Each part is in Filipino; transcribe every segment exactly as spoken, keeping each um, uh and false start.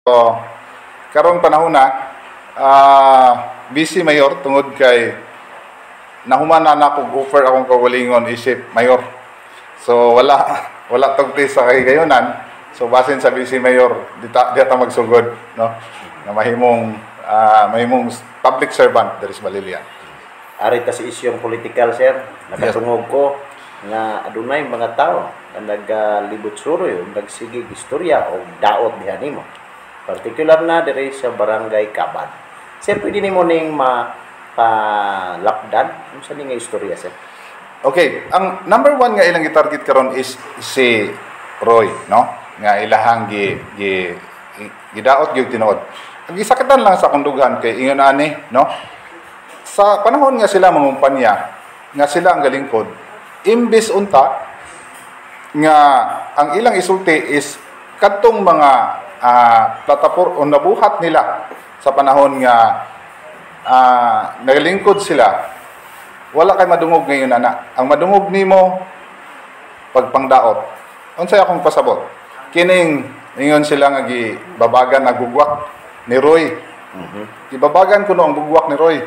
So, karong panahon na, ah, busy mayor tungod kay nahuman na na kog offer akong kawalingon isip mayor. So wala wala tugti sa kay gayonan. So basin sa busy mayor dita dita magsugod, no. Na mahimong ah, mahimong public servant diri sa Balilian. Ari ta sa isyong political, sir. Nakatungog ko nga adunay mga tao na nagalibot suroy, nagsigig istorya o daot diha nimo. Particular na diri sa barangay Kabad. Sir, pwede nimo ning ma palapdan unsa ni nga istorya, sir? Okay, ang number one nga ilang gitarget karon is si Roy, no? Nga ilahang gi gi gidaot gyud tinuod. Ang gisakatan lang sa kundugan kay ingon ani, no? Sa panahon nga sila mangumpanya, nga sila ang galingkod, imbis unta nga ang ilang isulti is kadtong mga uh, platapor o nabuhat nila sa panahon nga uh, nagalingkod sila, wala kay madungog ngayon ana. Ang madungog nimo pagpangdaot. Unsay akong pasabot? Kining ingon sila nga gibabagan na gugwak ni Roy. Mm-hmm. Gibabagan kuno ang gugwak ni Roy.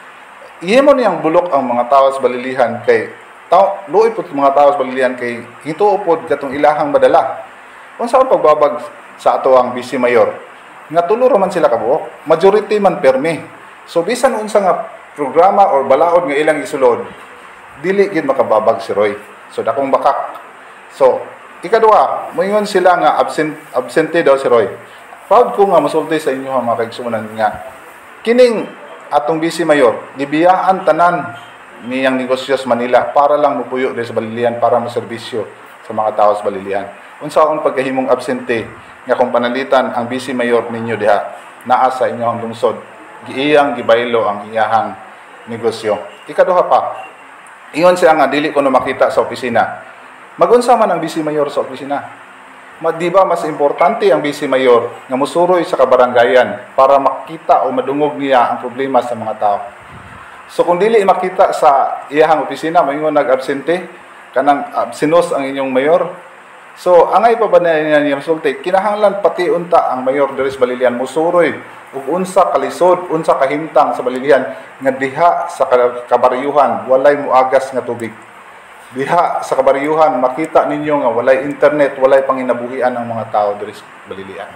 Ihimo niyang bulok ang mga tao sa Balilihan kay tao luoy pud mga tao sa Balilihan kay hituo pod katong ilahang madala. Unsa ang pagbabag sa ato ang busy mayor? Nga tulo man sila kabuok, majority man permi. So bisan unsa nga programa or balaod nga ilang isulod, dili gid makababag si Roy. So dakong bakak. So ikaduha, moingon sila nga absent absente daw si Roy. Proud ko nga masulti sa inyo mga kaigsunan nga kining atong busy mayor gibiyaan tanan niyang negosyos Manila para lang mupuyo diri sa Balilihan para maserbisyo sa mga tao sa Balilihan. Unsaon pagkahimong absente nga kung panalitan ang busy mayor ninyo diha naa sa inyong lungsod, giiyang gibaylo ang iyahang negosyo. Ikaduha pa, ingon siya nga dili ko na makita sa opisina. Magunsa man ang busy mayor sa opisina? Ma, di ba mas importante ang busy mayor nga musuroy sa kabaranggayan para makita o madungog niya ang problema sa mga tao. So kung dili makita sa iyahang opisina, moingon nag-absente, kanang absenos ang inyong mayor. So angay pa ba na niya sulti? Kinahanglan pati unta ang mayor diri sa Balilihan musuroy ug unsa kalisod, unsa kahimtang sa Balilihan nga diha sa kabaryuhan walay muagas nga tubig. Diha sa kabaryuhan makita ninyo nga walay internet, walay panginabuhian ang mga tao diri sa Balilihan.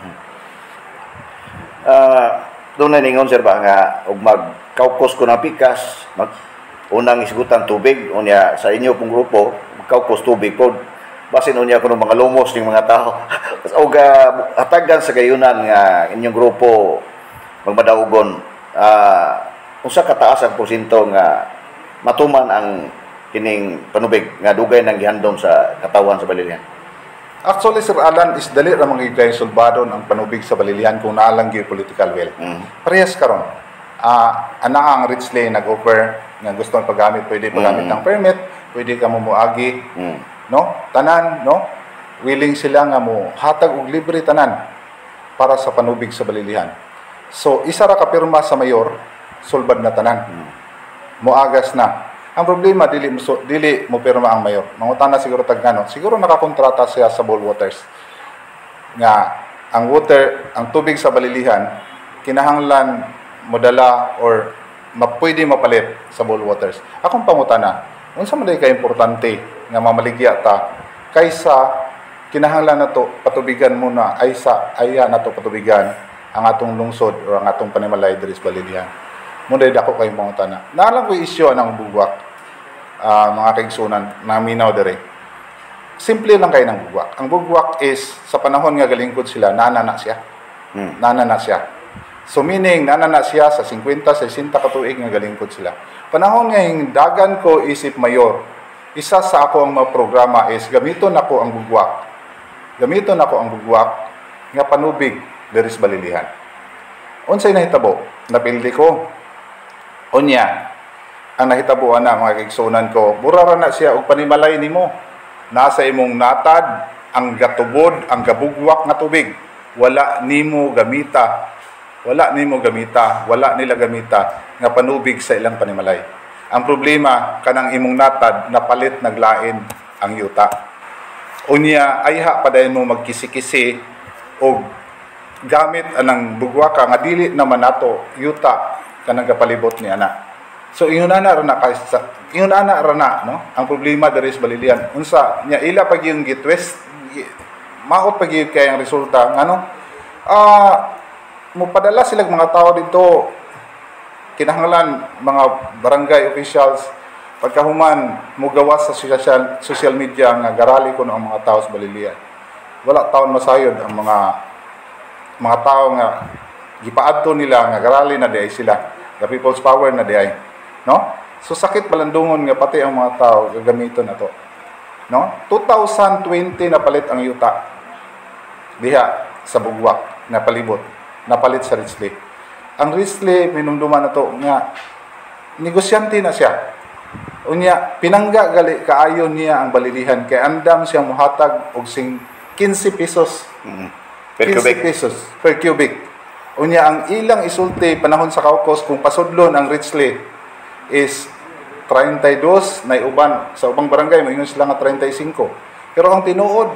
Ah, uh, doon na ningon, sir, ba nga og magkaukos ko ng pikas, mag unang isgutan tubig unya sa inyo pong grupo, magkaukos tubig pod basin unya kuno mga lumos ning mga tao. Og uh, hatagan sa gayunan nga inyong grupo magmadaugon, ah uh, unsa kataas ang porsyento nga matuman ang kining panubig nga dugay nang gihandom sa katawan sa Balilihan? Actually, Sir Alan, is dali ra magigay sulbadon ang panubig sa Balilihan kung naalang gyud political will. Mm. Parehas karon. Ah, uh, ana ang Richley nag-offer nga gusto paggamit, pwede paggamit mm. ng permit, pwede ka mo muagi, mm. no? Tanan, no? Willing sila nga mo hatag og libre tanan para sa panubig sa Balilihan. So, isa ra ka pirma sa mayor, sulbad na tanan. Mm. Muagas na. Ang problema, dili mo, dili mo pirma ang mayor. Mangutana siguro tagano. Siguro nakakontrata siya sa Ball Waters. Nga, ang water, ang tubig sa Balilihan, kinahanglan modala or mapwede mapalit sa Ball Waters. Akong pangutana, unsa man ka importante nga mamaligya ta kaysa kinahanglan nato patubigan muna ay sa aya nato patubigan ang atong lungsod o ang atong panimalay diri sa Balilihan. Muna dako kayong pangutana. Naalang ko isyu ng bugwak, uh, mga kaigsunan, na minaw dere. Simple lang kayo ng bugwak. Ang bugwak is, sa panahon nga galingkod sila, nanana siya. Hmm. Nanana siya. So meaning, nanana siya sa fifty, sixty katuig nga galingkod sila. Panahon nga yung dagan ko isip mayor, isa sa ako ang mga programa is, gamiton ako ang bugwak. Gamiton ako ang bugwak nga panubig dere sa Balilihan. Unsay nahitabo? Napildi ko. Unya, ang nahitabuan na mga kaigsunan ko, burara na siya og panimalay nimo. Nasa imong natad ang gatubod, ang gabugwak nga tubig. Wala nimo gamita. Wala nimo gamita, wala nila gamita nga panubig sa ilang panimalay. Ang problema kanang imong natad napalit naglain ang yuta. Unya ayha padayon mo magkisi-kisi og gamit anang bugwaka nga dili naman nato yuta kanang kapalibot ni ana. So ingon ana ra na kaysa ingon ana ra na no ang problema diri sa Balilihan unsa nya ila pag yung gitwist maot pag yung kay ang resulta ngano ah mopadala sila mga tao dito kinahanglan mga barangay officials pagkahuman mugawas sa social social media nga garali kuno ang mga tao sa Balilihan. Wala taon masayod ang mga mga tao nga gipaadto nila nga garali na diay sila. The people's power na diay. No? So sakit balandungon nga pati ang mga tao gagamiton na to. No? twenty twenty napalit ang yuta diha sa bugwak na palibot napalit sa Richley. Ang Richley minumduman na to nga negosyante na siya. Unya pinangga gali kaayo niya ang Balilihan kay andam siyang muhatag og sing fifteen pesos Mm. Per cubic. pesos per cubic. Unya ang ilang isulti panahon sa Caucus kung pasudlon ang Richley is thirty-two na uban sa ubang barangay moingon sila nga thirty-five. Pero ang tinuod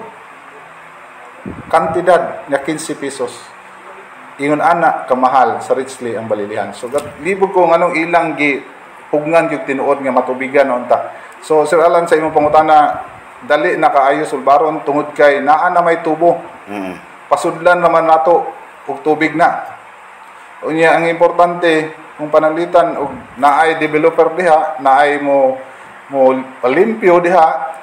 kantidad nga fifteen pesos. Ingon ana kamahal sa Richley ang Balilihan. So libog ko nganong ilang gi pugnan gyud tinuod nga matubigan unta. So Sir Alan sa imong pangutana dali na kaayo sulbaron tungod kay naa na may tubo. Mm. Pasudlan naman nato og tubig na. Unya ang importante kung pananglitan og naay developer diha, naay mo mo palimpyo diha,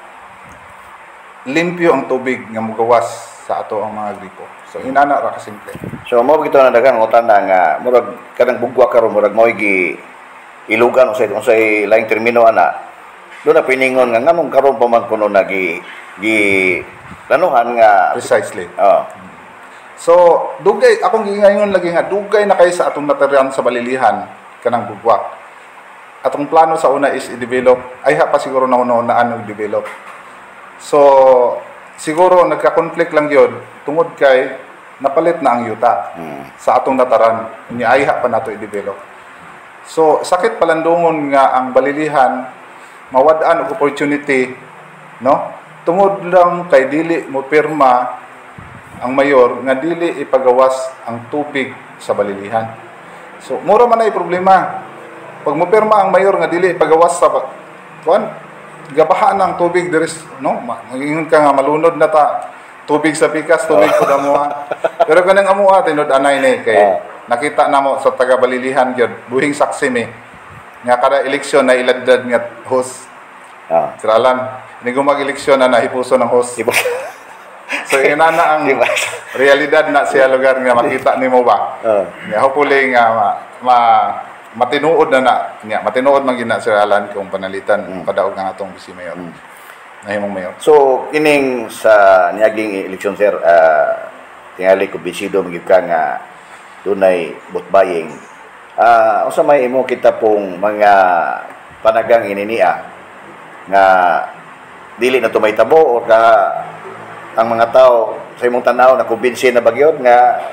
limpyo ang tubig nga mogawas sa ato ang mga gripo. So inana ra ka simple. So mo gito na daghang utan nga murag kanang bugwa karon murag mo'y gi ilugan usay usay laing termino ana. Do na piningon nga nganong karon pa man kuno nagi gi lanuhan nga Precisely. oh. So dugay akong gingayon lagi nga dugay na kay sa atong nateryan sa Balilihan kanang bugwak. Atong plano sa una is i-develop ay ha pa siguro na una-unaan og develop. So siguro nagka-conflict lang yun tungod kay napalit na ang yuta Mm. sa atong nataran ni ayha pa nato i-develop. So sakit palandungon nga ang Balilihan mawad-an og opportunity no tungod lang kay dili mo pirma ang mayor nga dili ipagawas ang tubig sa Balilihan. So mura man ay problema pag mo pirma ang mayor nga dili ipagawas sa kuan gabaha ng tubig there's no mangingon ka nga malunod na ta tubig sa pikas tubig ko amuha pero kanang amuha tinod anay ni kay nakita namo sa taga Balilihan gyud buhing saksi mi nga kada eleksyon na iladad nga host Ah. Sir Alan ini gumag-eleksyon na nahipuso ng host Diba? so ina na ang Diba? realidad na siya lugar nga makita nimo ba Oh. nga hopefully nga ma, ma matinuod na na nya matinuod man gina Sir Alan kung panalitan mm. kadaog nga atong vice mayor mm. nahimong mayor. So kining sa niaging eleksyon sir uh, tingali ko bisido magib ka nga dunay botbaying. Ah uh, unsa may imo kita pong mga panagang ininia nga dili na tumaytabo o ka ang mga tao sa imong tanaw na kumbinsi na bagyod nga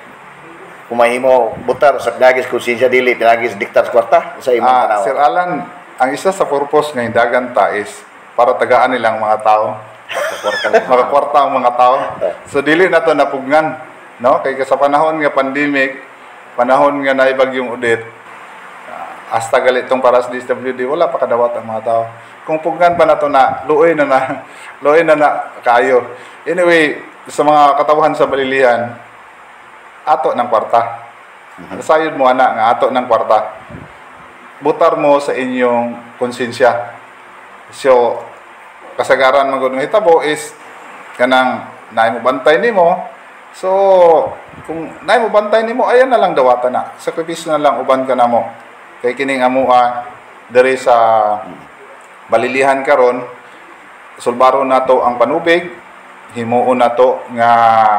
kumahimo butar sa nagis konsensya dili pinagis diktar sa kwarta sa imong Ah, tanaw. Sir Alan, ang isa sa purpose ng Dagan ta is para tagaan nilang mga tao. Makakwarta ang mga tao. So dili na to napugnan, no? Kay sa panahon nga pandemic, panahon nga naibagyong udit, uh, hasta galitong para sa D S W D, wala pa kadawat ang mga tao. Kung pugnan pa na to na, luoy na na, luoy na na kayo. Anyway, sa mga katawhan sa Balilihan, ato ng kwarta. Nasayod mo ana nga ato ng kwarta. Butar mo sa inyong konsensya. So, kasagaran man gud ng hitabo is kanang naay mo bantay nimo. So, kung naay mo bantay nimo, ayan na lang dawatan na. Sakripisyo na lang uban ka namo. Kay kining amua diri sa Balilihan karon, sulbaron nato ang panubig, himuon nato nga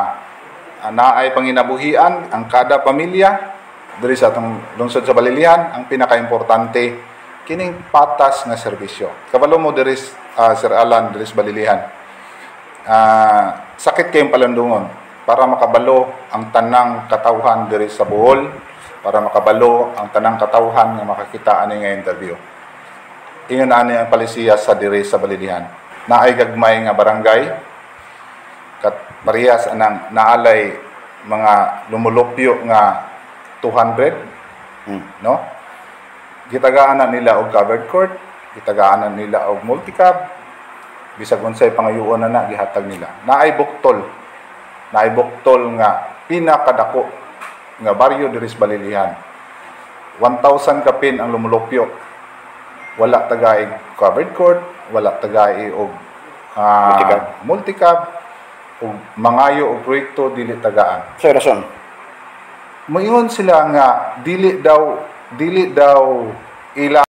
naay panginabuhian ang kada pamilya diri sa atong lungsod sa Balilihan. Ang pinakaimportante kining patas nga serbisyo. Kabalo mo diri uh, Sir Alan diri sa Balilihan. Uh, sakit kayong palandungon para makabalo ang tanang katawhan diri sa Bohol, para makabalo ang tanang katawhan nga makakita ani nga interview. Ingon ani ang palisiya sa diri sa Balilihan. Naay gagmay nga barangay kat parehas anang naalay mga lumulupyo nga two hundred, Hmm. no? Gitagaan na nila og covered court, gitagaan na nila og multi-cab, bisag unsay pangayuon na na gihatag nila. Naay buktol, naay buktol nga pinakadako nga baryo diri sa Balilihan. one thousand kapin ang lumulupyo. Wala tagaig covered court, wala tagaig og ah, Multi-cab. multi-cab, ug mangayo og proyekto dili tagaan. Sa rason. Moingon sila nga dili daw dili daw ila